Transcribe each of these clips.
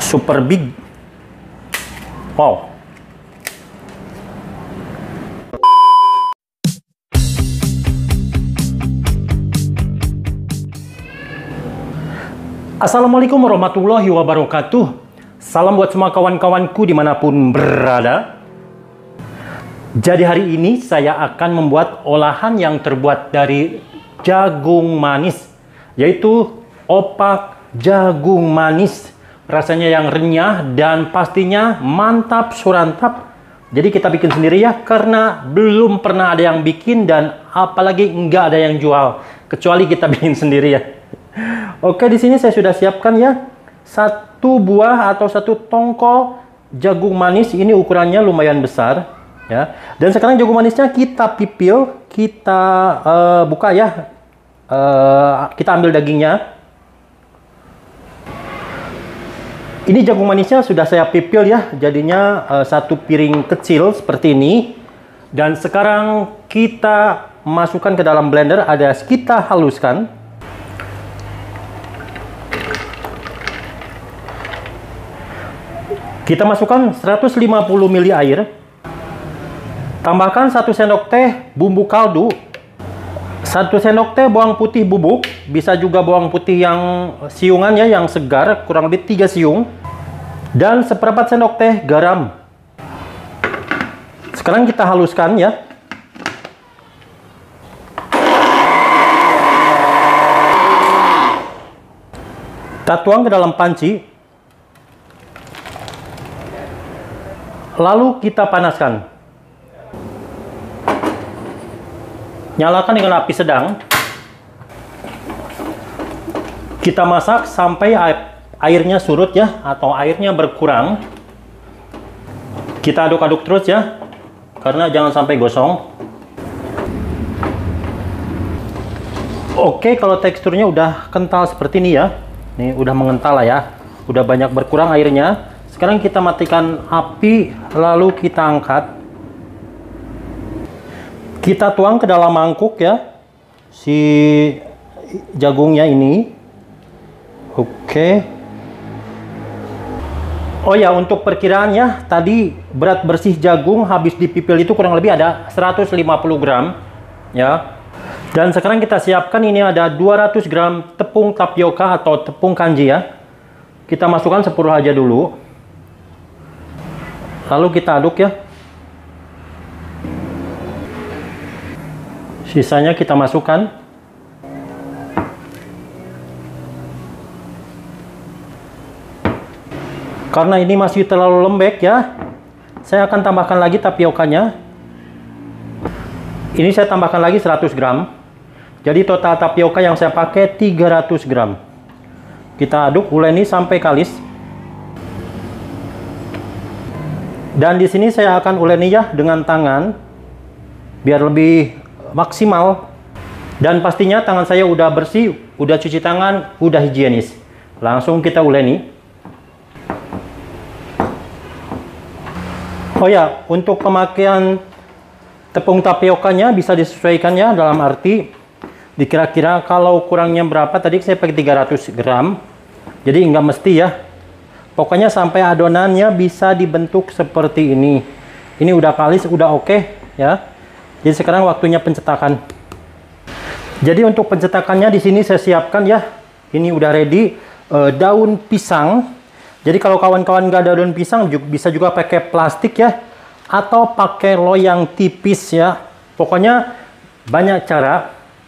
super big. Wow. Assalamualaikum warahmatullahi wabarakatuh. Salam buat semua kawan-kawanku dimanapun berada. Jadi hari ini saya akan membuat olahan yang terbuat dari jagung manis, yaitu opak jagung manis. Rasanya yang renyah dan pastinya mantap surantap. Jadi kita bikin sendiri ya, karena belum pernah ada yang bikin dan apalagi nggak ada yang jual, kecuali kita bikin sendiri ya. Oke, di sini saya sudah siapkan ya, satu buah atau satu tongkol jagung manis. Ini ukurannya lumayan besar ya. Dan sekarang jagung manisnya kita pipil, kita buka ya. Kita ambil dagingnya. Ini jagung manisnya sudah saya pipil ya, jadinya satu piring kecil seperti ini. Dan sekarang kita masukkan ke dalam blender, kita haluskan. Kita masukkan 150 ml air. Tambahkan 1 sendok teh bumbu kaldu. 1 sendok teh bawang putih bubuk, bisa juga bawang putih yang siungan ya, yang segar, kurang lebih 3 siung. Dan seperempat sendok teh garam. Sekarang kita haluskan ya. Kita tuang ke dalam panci. Lalu kita panaskan. Nyalakan dengan api sedang. Kita masak sampai airnya surut ya, atau airnya berkurang. Kita aduk-aduk terus ya, karena jangan sampai gosong. Oke, kalau teksturnya udah kental seperti ini ya, nih udah mengental lah ya, udah banyak berkurang airnya. Sekarang kita matikan api, lalu kita angkat. Kita tuang ke dalam mangkuk ya, si jagungnya ini. Oke. Oh ya, untuk perkiraannya tadi berat bersih jagung habis dipipil itu kurang lebih ada 150 gram ya. Dan sekarang kita siapkan, ini ada 200 gram tepung tapioka atau tepung kanji ya. Kita masukkan 10 aja dulu. Lalu kita aduk ya. Sisanya kita masukkan. Karena ini masih terlalu lembek ya, saya akan tambahkan lagi tapiokanya. Ini saya tambahkan lagi 100 gram. Jadi total tapioka yang saya pakai 300 gram. Kita aduk, uleni sampai kalis. Dan di sini saya akan uleni ya dengan tangan, biar lebih maksimal. Dan pastinya tangan saya udah bersih, udah cuci tangan, udah higienis. Langsung kita uleni. Oh ya, untuk pemakaian tepung tapiokanya bisa disesuaikan ya, dalam arti dikira-kira kalau kurangnya berapa, tadi saya pakai 300 gram. Jadi nggak mesti ya. Pokoknya sampai adonannya bisa dibentuk seperti ini. Ini udah kalis, udah oke ya. Jadi sekarang waktunya pencetakan. Jadi untuk pencetakannya di sini saya siapkan ya. Ini udah ready daun pisang. Jadi kalau kawan-kawan nggak ada daun pisang, bisa juga pakai plastik ya, atau pakai loyang tipis ya. Pokoknya banyak cara.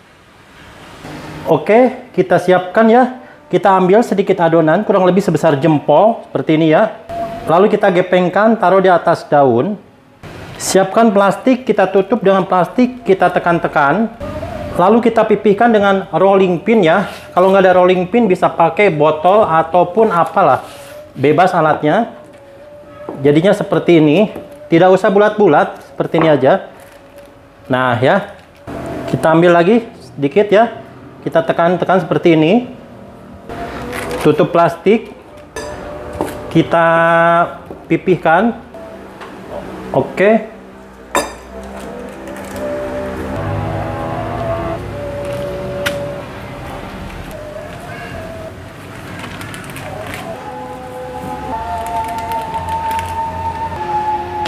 Oke, kita siapkan ya. Kita ambil sedikit adonan, kurang lebih sebesar jempol, seperti ini ya. Lalu kita gepengkan, taruh di atas daun. Siapkan plastik, kita tutup dengan plastik, kita tekan-tekan. Lalu kita pipihkan dengan rolling pin ya. Kalau nggak ada rolling pin, bisa pakai botol ataupun apalah. Bebas alatnya. Jadinya seperti ini. Tidak usah bulat-bulat, seperti ini aja. Nah ya, kita ambil lagi sedikit ya. Kita tekan-tekan seperti ini. Tutup plastik. Kita pipihkan. Oke.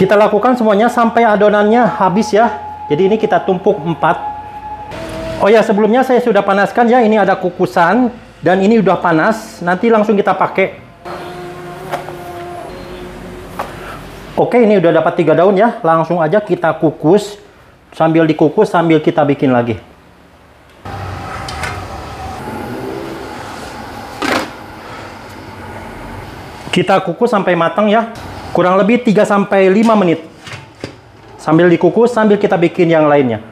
Kita lakukan semuanya sampai adonannya habis ya. Jadi ini kita tumpuk 4. Oh ya, sebelumnya saya sudah panaskan ya. Ini ada kukusan dan ini udah panas. Nanti langsung kita pakai. Oke, ini udah dapat 3 daun ya. Langsung aja kita kukus. Sambil dikukus sambil kita bikin lagi. Kita kukus sampai matang ya. Kurang lebih 3-5 menit. Sambil dikukus, sambil kita bikin yang lainnya.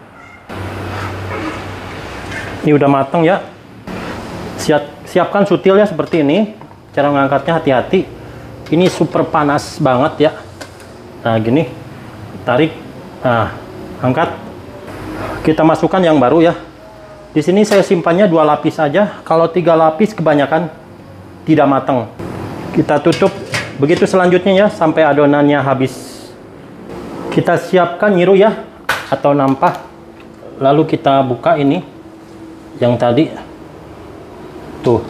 Ini udah matang ya. Siapkan sutil ya seperti ini. Cara mengangkatnya hati-hati. Ini super panas banget ya. Nah, gini. Tarik. Nah, angkat. Kita masukkan yang baru ya. Di sini saya simpannya 2 lapis aja. Kalau 3 lapis kebanyakan tidak matang. Kita tutup. Begitu selanjutnya ya sampai adonannya habis. Kita siapkan nyiru ya atau nampah. Lalu kita buka ini yang tadi. Tuh.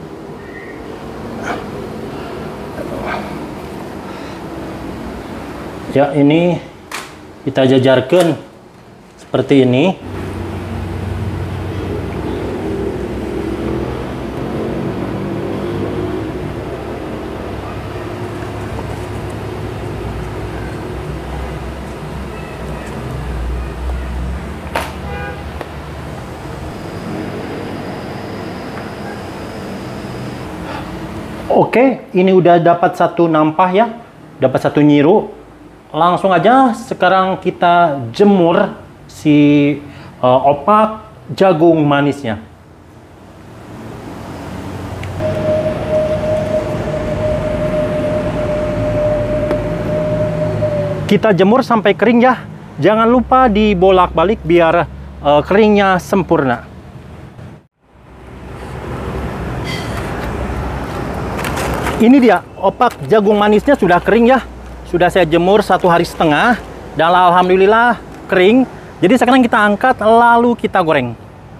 Ya, ini kita jajarkan seperti ini. Oke, ini udah dapat 1 nampah ya, dapat 1 nyiru. Langsung aja sekarang kita jemur si opak jagung manisnya. Kita jemur sampai kering ya. Jangan lupa dibolak-balik biar keringnya sempurna. Ini dia, opak jagung manisnya sudah kering ya. Sudah saya jemur 1,5 hari dan alhamdulillah kering. Jadi sekarang kita angkat lalu kita goreng.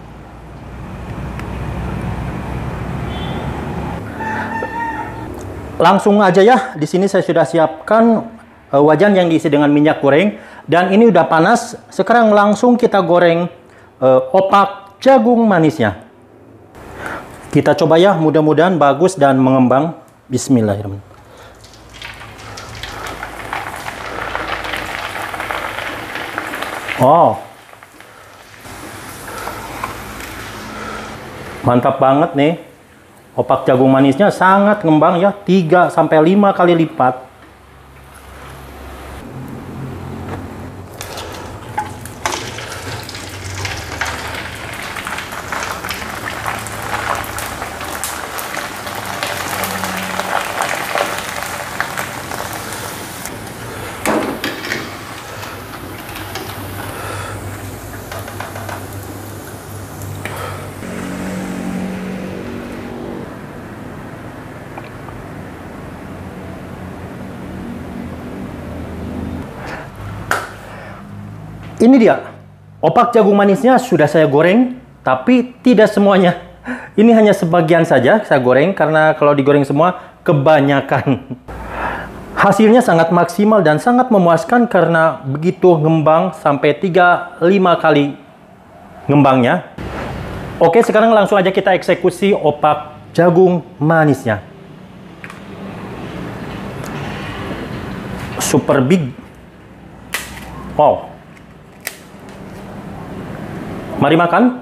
Langsung aja ya. Di sini saya sudah siapkan wajan yang diisi dengan minyak goreng dan ini udah panas. Sekarang langsung kita goreng opak jagung manisnya. Kita coba ya, mudah-mudahan bagus dan mengembang. Bismillahirrahmanirrahim. Oh, mantap banget nih. Opak jagung manisnya sangat ngembang ya, 3-5 kali lipat. Ini dia, opak jagung manisnya sudah saya goreng, tapi tidak semuanya. Ini hanya sebagian saja saya goreng, karena kalau digoreng semua, kebanyakan. Hasilnya sangat maksimal dan sangat memuaskan karena begitu ngembang sampai 3-5 kali ngembangnya. Oke, sekarang langsung aja kita eksekusi opak jagung manisnya. Super big. Wow. Mari makan.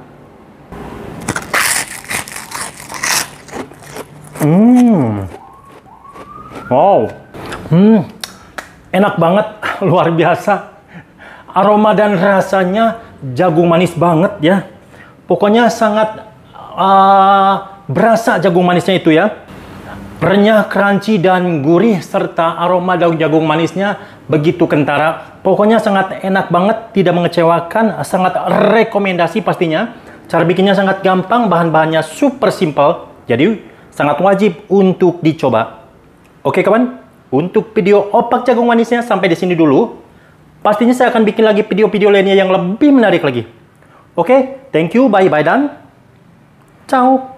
Wow. Enak banget, luar biasa. Aroma dan rasanya jagung manis banget ya. Pokoknya sangat berasa jagung manisnya itu ya. Renyah, crunchy, dan gurih, serta aroma daun jagung manisnya begitu kentara. Pokoknya sangat enak banget, tidak mengecewakan, sangat rekomendasi pastinya. Cara bikinnya sangat gampang, bahan-bahannya super simple, jadi sangat wajib untuk dicoba. Oke kawan, untuk video opak jagung manisnya sampai di sini dulu. Pastinya saya akan bikin lagi video-video lainnya yang lebih menarik lagi. Oke, thank you, bye-bye dan ciao.